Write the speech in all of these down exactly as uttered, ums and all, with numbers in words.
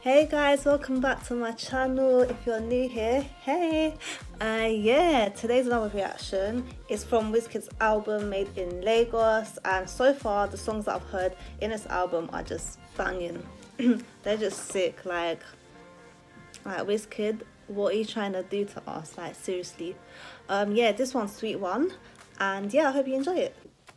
Hey guys, welcome back to my channel. If you're new here, hey. Uh yeah, today's another reaction. It's from Wizkid's album Made in Lagos, and so far the songs that I've heard in this album are just banging. They're just sick. Like like Wizkid, what are you trying to do to us? Like seriously. Um yeah, this one's Sweet One, and yeah, I hope you enjoy it.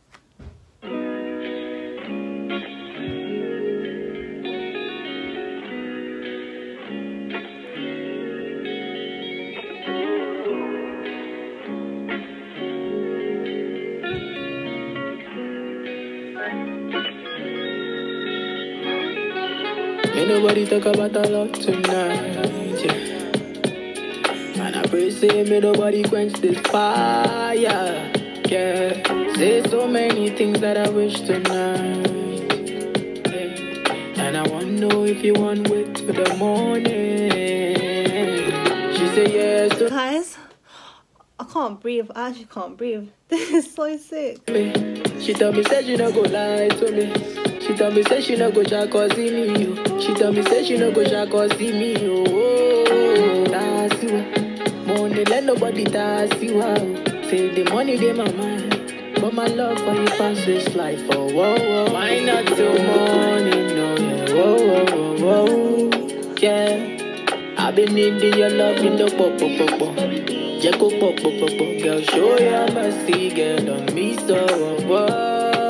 Ain't nobody talk about a lot tonight, yeah. And I pray say may nobody quench this fire, yeah. Say so many things that I wish tonight, yeah. And I wanna know if you want wait till the morning. She say yes to Guys, I can't breathe. I actually can't breathe. This is so sick. me. She tell me say she no go lie to me. She tell me say she no go jack or see me, yo. She tell me say she no go jack or see me, yo. Oh, that's you. Money let nobody that's you. Say the money they my mind, but my love for you pass this life. Oh, whoa, whoa. Why not till morning, no, yeah. Whoa, whoa, whoa, whoa, yeah. I've been needing your love in the pop, pop, pop, pop. Jacko, pop, pop, pop, pop. Girl, show your mercy, girl, on me, so, whoa, whoa.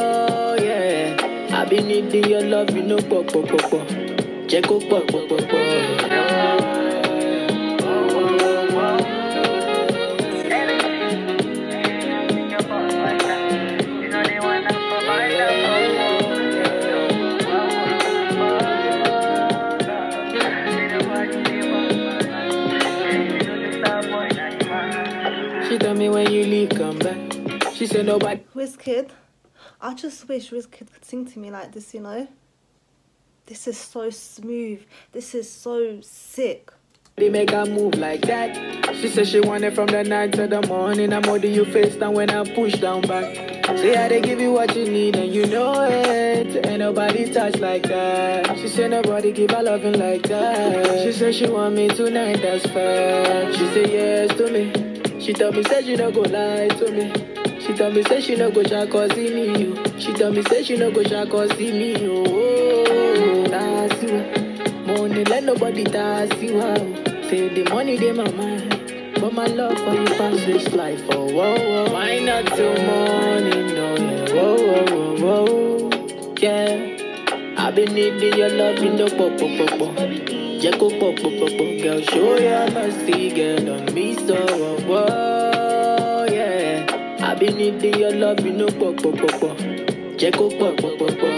I been needing your love, you know, pop, pop, pop, pop. Check up, pop, pop, pop, pop. She tell me when you leave, come back. She said nobody. Wizkid, I just wish Wizkid could sing to me like this, you know? This is so smooth. This is so sick. They make her move like that. She said she want it from the night to the morning. I'm holding you face down when I push down back. Say how they give you what you need and you know it. Ain't nobody touch like that. She said nobody give her loving like that. She said she want me tonight, that's fact. She said yes to me. She told me say she no go lie to me. She tell me say she no go jack or see me, yo. She tell me say she no go jack or see me, yo. Oh, that's you. Money let nobody that's you. Say the money they my mind, but my love for you pass this life. Oh, whoa, whoa. Why not till morning, no, yeah. Whoa, whoa, whoa, whoa, yeah. I've been needing your love in the pop, pop, pop, pop. Jacko, pop, pop, pop, pop. Girl, show your mercy, girl, on me, so, whoa, whoa, yeah. I been needing your love, you know, pop, pop, pop, pop. Check up, pop, pop, pop, pop.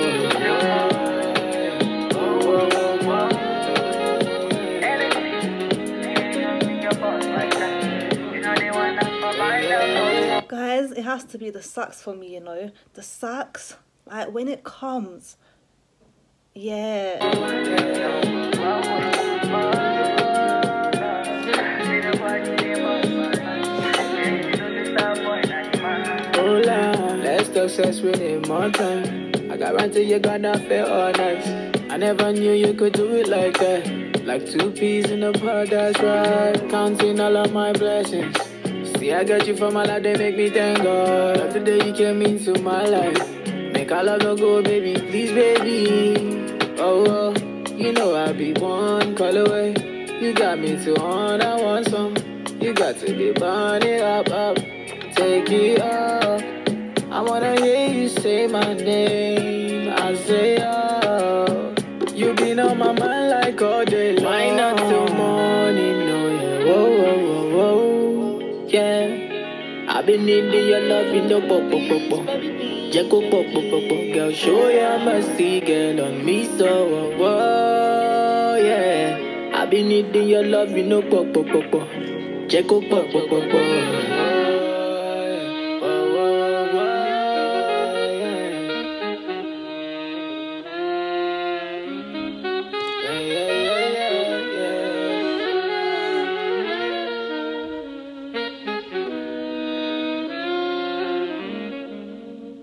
Guys, it has to be the sax for me, you know? The sax, like when it comes, yeah. Let's talk sex with it more time. I guarantee you're gonna feel all night. I never knew you could do it like that. Like two peas in a pod, that's right. Counting all of my blessings. See, I got you from my life, they make me thank God. After the day you came into my life. Make all love no go, baby, please, baby. Oh, oh, you know I'll be one call away. You got me to on, I want some. You got to be burning up, up. Take it up. I wanna hear you say my name. I say, oh, you been on my mind like all day long. Why not till morning? No, yeah. Whoa, whoa, whoa, whoa, yeah. I've been needing your love in the pop, pop, pop, pop. Jacko, pop, pop, pop, pop. Girl, show your mercy, girl, on me, so, whoa, whoa, yeah. I've been needing your love in the pop, pop, pop, pop. Jacko, pop, pop, pop, pop.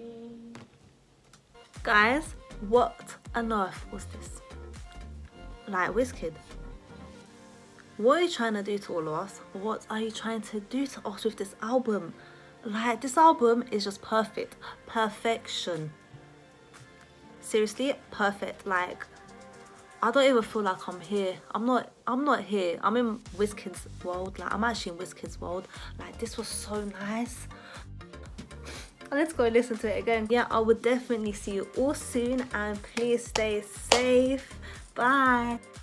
Guys, what on earth was this? Like, Wizkid, what are you trying to do to all of us? What are you trying to do to us with this album? Like, this album is just perfect. Perfection. Seriously, perfect. Like, I don't even feel like I'm here. I'm not I'm not here. I'm in Wizkid's world. Like, I'm actually in Wizkid's world. Like, this was so nice. Let's go listen to it again. Yeah, I will definitely see you all soon, and please stay safe. Bye.